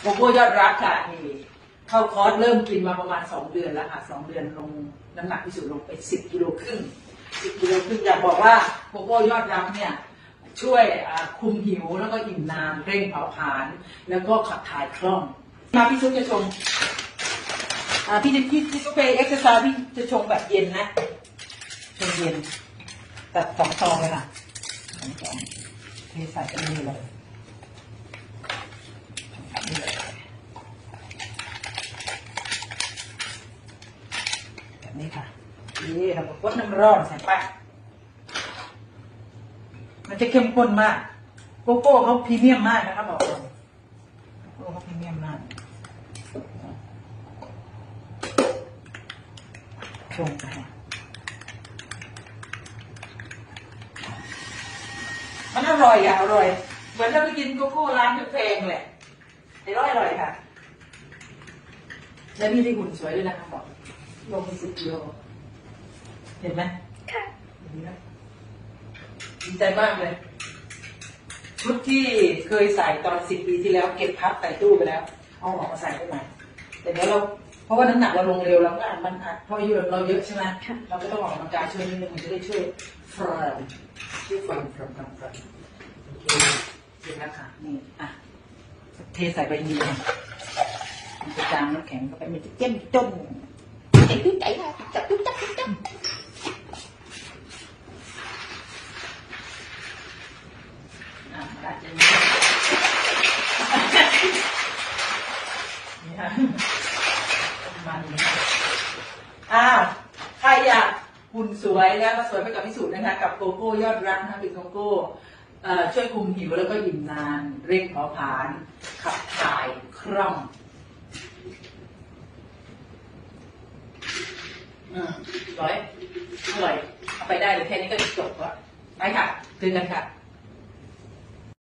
โกโก้ยอดรักค่ะนี่เข้าคอร์สเริ่มกินมาประมาณ2 เดือนแล้วค่ะ2 เดือนลงน้ำหนักที่สุดลงไป10 กิโลครึ่ง10 กิโลครึ่งอยากบอกว่าโกโก้ยอดรักเนี่ยช่วยคุมหิวแล้วก็อิ่มนานเร่งเผาผลาญแล้วก็ขับถ่ายคล่องมาพี่ซุปจะชงพี่ซุปไปเอ็กซ์ไซส์พี่จะชงแบบเย็นนะชงเย็นตัด2 ซองเลยค่ะ2 ซองเทใส่ไปนี่เลยแบบนี้ค่ะนี่เราก็กดน้ำร้อนใส่ไปมันจะเข้มข้นมากโกโก้เขาพรีเมียมมากนะครับบอกเลยโกโก้เขาพรีเมียมมากชงไปมันอร่อยอร่อยเหมือนเราไปกินโกโก้ร้านแพงๆแหละอร่อยค่ะแล้วนี่ได้หุ่นสวยด้วยนะคะบอกลงไป10 กิโลเห็นไหมค่ะดีใจมากเลยชุดที่เคยใส่ตอน10 ปีที่แล้วเก็บพับใส่ตู้ไปแล้วเอาออกมาใส่ได้ไหมแต่เดี๋ยวเราเพราะว่าน้ำหนักเราลงเร็วแล้วมันเพราะอายุเราเยอะใช่ไหมเราก็ต้องออกกำลังกายช่วยนิดนึงมันจะได้ช่วยฟันโอเคเสร็จแล้วค่ะนี่เทใส่ไปนี่เลยมันจะจางน้ำแข็งเข้าไปมันจะเจ้มจ้มไอ้ตุ๊ดไอ้จับตุ๊ดจับนี่ค่ะมันใครอยากหุ่นสวยแล้วมาสวยไปกับพิสูจน์นะคะกับโกโก้ยอดรักนะคะเป็นโกโก้ช่วยคุมหิวแล้วก็อิ่มนานเร่งเผาผลาญขับถ่ายคล่องอร่อยเอาไปได้เลยแค่นี้ก็จบแล้วไปค่ะเจอกันค่ะ